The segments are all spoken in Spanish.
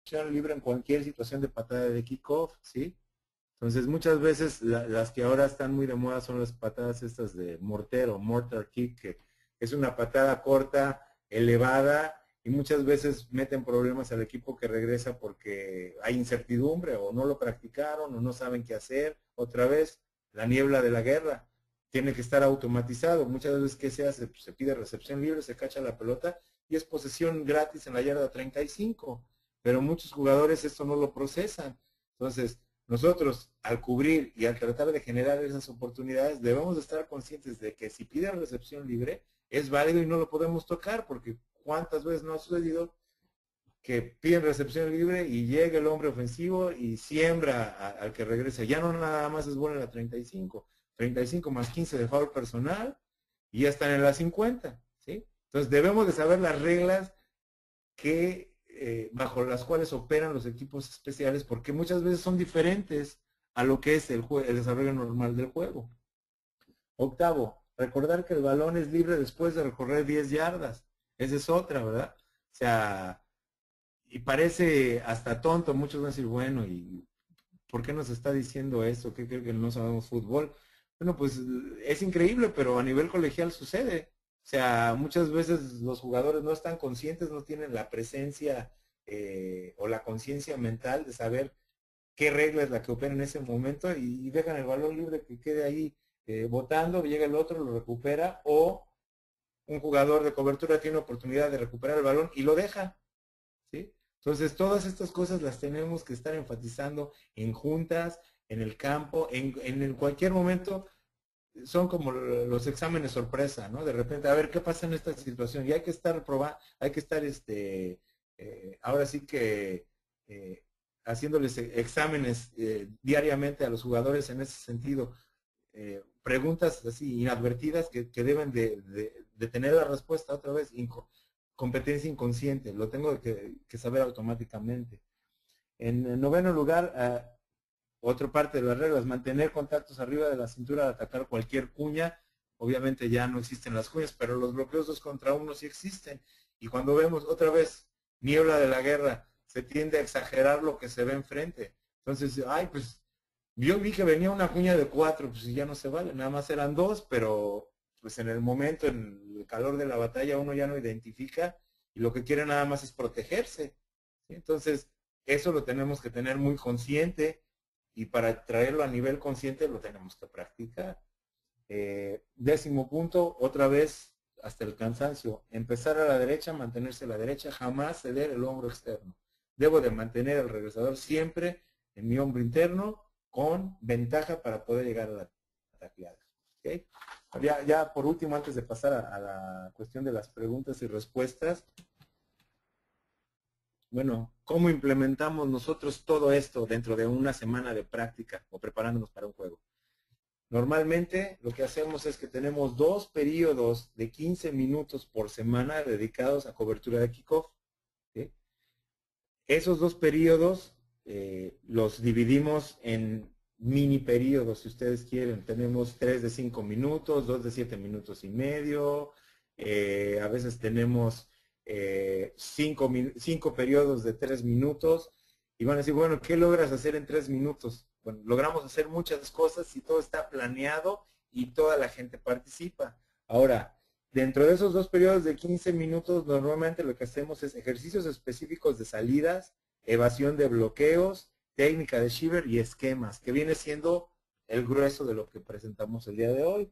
recepción libre en cualquier situación de patada de kickoff, ¿sí? Entonces, muchas veces las que ahora están muy de moda son las patadas estas de mortero, mortar kick, que es una patada corta, elevada, y muchas veces meten problemas al equipo que regresa porque hay incertidumbre, o no lo practicaron, o no saben qué hacer. Otra vez, la niebla de la guerra. Tiene que estar automatizado. Muchas veces, ¿qué se hace? Pues se pide recepción libre, se cacha la pelota, y es posesión gratis en la yarda 35. Pero muchos jugadores esto no lo procesan. Entonces, nosotros, al cubrir y al tratar de generar esas oportunidades, debemos de estar conscientes de que si piden recepción libre, es válido y no lo podemos tocar, porque cuántas veces no ha sucedido que piden recepción libre y llega el hombre ofensivo y siembra al que regresa. Ya no nada más es bola en la 35, 35 más 15 de foul personal y ya están en la 50, ¿sí? Entonces debemos de saber las reglas que bajo las cuales operan los equipos especiales, porque muchas veces son diferentes a lo que es el desarrollo normal del juego. Octavo, recordar que el balón es libre después de recorrer 10 yardas. Esa es otra, ¿verdad? O sea, y parece hasta tonto, muchos van a decir, bueno, ¿y por qué nos está diciendo esto? ¿Qué cree que no sabemos fútbol? Bueno, pues es increíble, pero a nivel colegial sucede. O sea, muchas veces los jugadores no están conscientes, no tienen la presencia o la conciencia mental de saber qué regla es la que opera en ese momento y dejan el balón libre que quede ahí botando, llega el otro, lo recupera, o un jugador de cobertura tiene oportunidad de recuperar el balón y lo deja, ¿sí? Entonces, todas estas cosas las tenemos que estar enfatizando en juntas, en el campo, en cualquier momento. Son como los exámenes sorpresa, ¿no? De repente, a ver qué pasa en esta situación. Y hay que estar probando, hay que estar, ahora sí que haciéndoles exámenes diariamente a los jugadores en ese sentido. Preguntas así inadvertidas que deben de tener la respuesta otra vez. Competencia inconsciente, lo tengo que saber automáticamente. En el noveno lugar, otra parte de las reglas, mantener contactos arriba de la cintura al atacar cualquier cuña. Obviamente ya no existen las cuñas, pero los bloqueos 2 contra 1 sí existen. Y cuando vemos otra vez niebla de la guerra, se tiende a exagerar lo que se ve enfrente. Entonces, ay, pues yo vi que venía una cuña de 4, pues ya no se vale, nada más eran 2, pero pues en el momento, en el calor de la batalla, uno ya no identifica y lo que quiere nada más es protegerse, ¿sí? Entonces, eso lo tenemos que tener muy consciente y para traerlo a nivel consciente lo tenemos que practicar. Décimo punto, otra vez hasta el cansancio, empezar a la derecha, mantenerse a la derecha, jamás ceder el hombro externo. Debo de mantener el regresador siempre en mi hombro interno con ventaja para poder llegar a la tacleada. ¿Okay? Ya por último, antes de pasar a la cuestión de las preguntas y respuestas, bueno, ¿cómo implementamos nosotros todo esto dentro de una semana de práctica o preparándonos para un juego? Normalmente lo que hacemos es que tenemos 2 periodos de 15 minutos por semana dedicados a cobertura de kickoff, ¿sí? Esos 2 periodos los dividimos en mini periodos, si ustedes quieren. Tenemos 3 de 5 minutos, 2 de 7 minutos y medio, a veces tenemos 5 periodos de 3 minutos, y van a decir, bueno, ¿qué logras hacer en 3 minutos? Bueno, logramos hacer muchas cosas si todo está planeado y toda la gente participa. Ahora, dentro de esos 2 periodos de 15 minutos, normalmente lo que hacemos es ejercicios específicos de salidas, evasión de bloqueos, técnica de Shiver y esquemas, que viene siendo el grueso de lo que presentamos el día de hoy.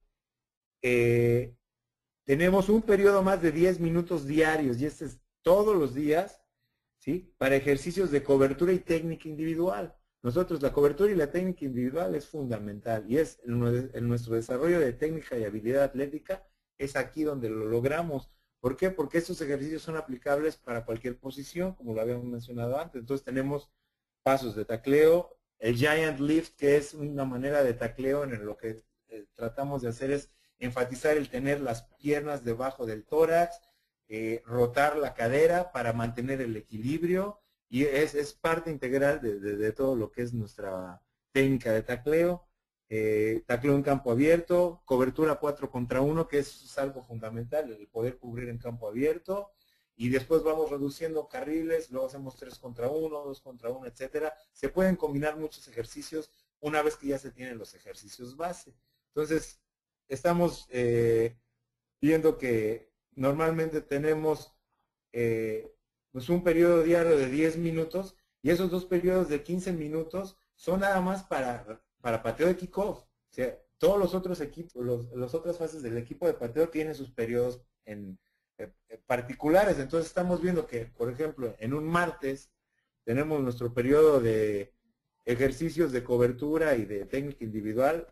Tenemos un periodo más de 10 minutos diarios, y este es todos los días, ¿sí? Para ejercicios de cobertura y técnica individual. Nosotros la cobertura y la técnica individual es fundamental, y es en nuestro desarrollo de técnica y habilidad atlética, es aquí donde lo logramos. ¿Por qué? Porque estos ejercicios son aplicables para cualquier posición, como lo habíamos mencionado antes. Entonces tenemos pasos de tacleo, el giant lift, que es una manera de tacleo en lo que tratamos de hacer es enfatizar el tener las piernas debajo del tórax, rotar la cadera para mantener el equilibrio, y es parte integral de todo lo que es nuestra técnica de tacleo. Tacleo en campo abierto, cobertura 4 contra 1, que es algo fundamental, el poder cubrir en campo abierto, y después vamos reduciendo carriles, luego hacemos 3 contra 1, 2 contra 1, etcétera. Se pueden combinar muchos ejercicios una vez que ya se tienen los ejercicios base. Entonces, estamos viendo que normalmente tenemos pues un periodo diario de 10 minutos y esos dos periodos de 15 minutos son nada más para pateo de kickoff. O sea, todos los otros equipos, las otras fases del equipo de pateo tienen sus periodos en particulares. Entonces estamos viendo que, por ejemplo, en un martes tenemos nuestro periodo de ejercicios de cobertura y de técnica individual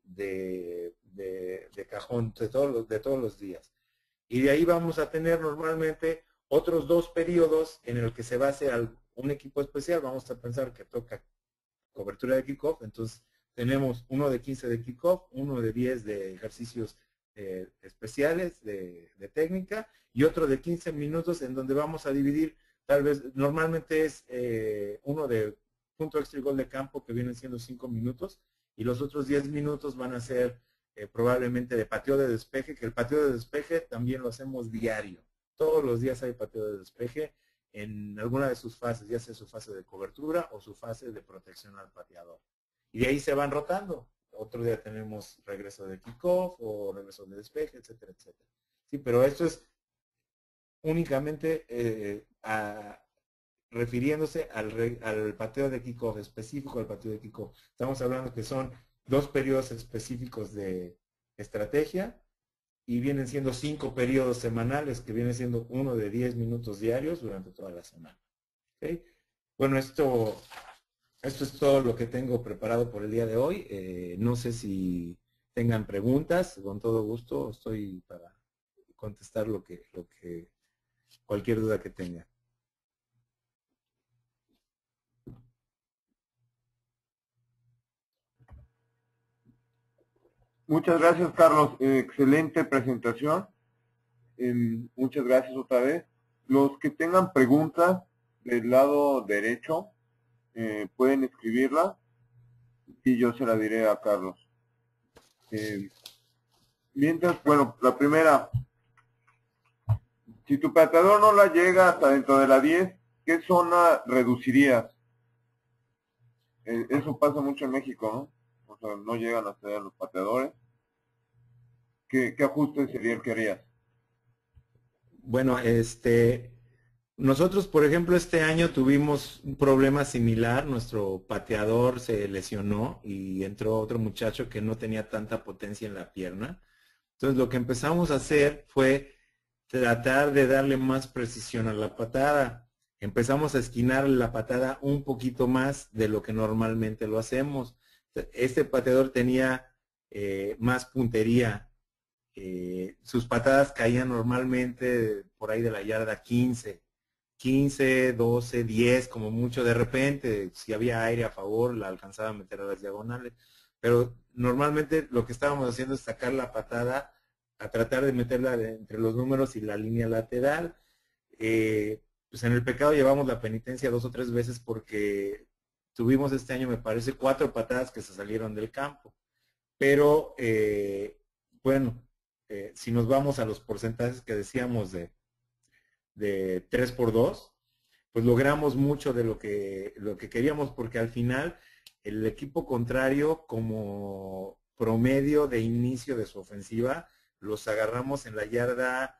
de cajón de todos los días. Y de ahí vamos a tener normalmente otros 2 periodos en el que se va a hacer un equipo especial. Vamos a pensar que toca cobertura de kickoff, entonces tenemos uno de 15 de kickoff, uno de 10 de ejercicios especiales de técnica y otro de 15 minutos en donde vamos a dividir, tal vez, normalmente es uno de punto extra y gol de campo que vienen siendo 5 minutos y los otros 10 minutos van a ser probablemente de pateo de despeje, que el pateo de despeje también lo hacemos diario. Todos los días hay pateo de despeje en alguna de sus fases, ya sea su fase de cobertura o su fase de protección al pateador. Y de ahí se van rotando. Otro día tenemos regreso de kickoff o regreso de despeje, etcétera, etcétera. Sí, pero esto es únicamente refiriéndose al pateo de kickoff, específico al pateo de kickoff. Estamos hablando que son 2 periodos específicos de estrategia y vienen siendo 5 periodos semanales, que viene siendo uno de 10 minutos diarios durante toda la semana. ¿Okay? Bueno, esto es todo lo que tengo preparado por el día de hoy. No sé si tengan preguntas, con todo gusto estoy para contestar cualquier duda que tengan. Muchas gracias, Carlos. Excelente presentación. Muchas gracias otra vez. Los que tengan preguntas del lado derecho pueden escribirla y yo se la diré a Carlos. Mientras, bueno, la primera, si tu pateador no la llega hasta dentro de la 10, ¿qué zona reducirías? Eso pasa mucho en México, ¿no? O sea, no llegan hasta allá los pateadores. ¿Qué ajuste sería el que harías? Bueno, nosotros, por ejemplo, este año tuvimos un problema similar. Nuestro pateador se lesionó y entró otro muchacho que no tenía tanta potencia en la pierna. Entonces, lo que empezamos a hacer fue tratar de darle más precisión a la patada. Empezamos a esquinar la patada un poquito más de lo que normalmente lo hacemos. Este pateador tenía más puntería. Sus patadas caían normalmente por ahí de la yarda 15, 12, 10, como mucho. De repente, si había aire a favor, la alcanzaba a meter a las diagonales. Pero normalmente lo que estábamos haciendo es sacar la patada a tratar de meterla entre los números y la línea lateral. Pues en el pecado llevamos la penitencia 2 o 3 veces porque tuvimos este año, me parece, 4 patadas que se salieron del campo. Pero, bueno, si nos vamos a los porcentajes que decíamos de 3 por 2, pues logramos mucho de lo que queríamos, porque al final el equipo contrario, como promedio de inicio de su ofensiva, los agarramos en la yarda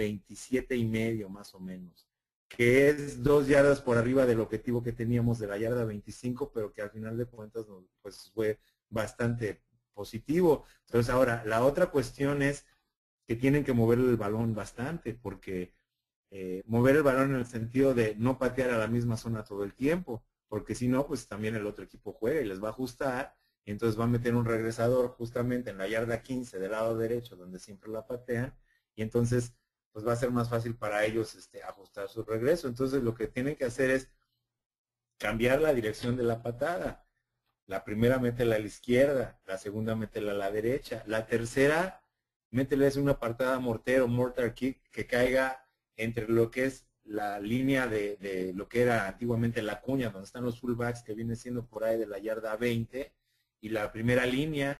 27.5 más o menos, que es 2 yardas por arriba del objetivo que teníamos de la yarda 25, pero que al final de cuentas pues fue bastante positivo. Entonces ahora, la otra cuestión es que tienen que mover el balón bastante, porque mover el balón en el sentido de no patear a la misma zona todo el tiempo, porque si no, pues también el otro equipo juega y les va a ajustar, y entonces va a meter un regresador justamente en la yarda 15 del lado derecho, donde siempre la patean, y entonces pues va a ser más fácil para ellos ajustar su regreso. Entonces lo que tienen que hacer es cambiar la dirección de la patada. La primera métela a la izquierda, la segunda métela a la derecha, la tercera métela es una patada mortero, mortar kick, que caiga entre lo que es la línea de lo que era antiguamente la cuña, donde están los fullbacks, que viene siendo por ahí de la yarda 20, y la primera línea,